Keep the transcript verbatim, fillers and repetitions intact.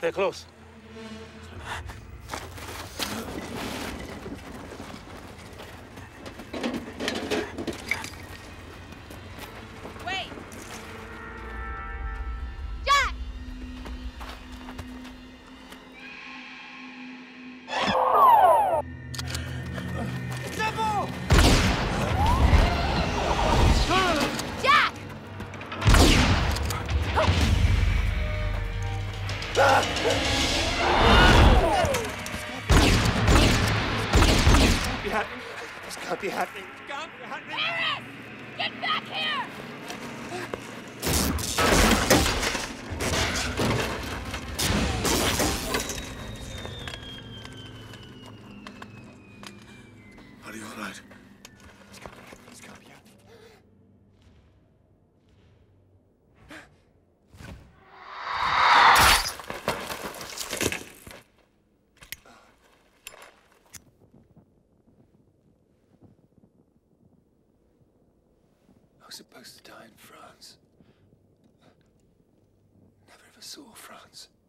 They're close. Wait! Jack! Devil! Jack! Be happening. This can't be happening. It can't be happening. Paris! Get back here! Are you all right? This can't be happening. I was supposed to die in France. Never ever saw France.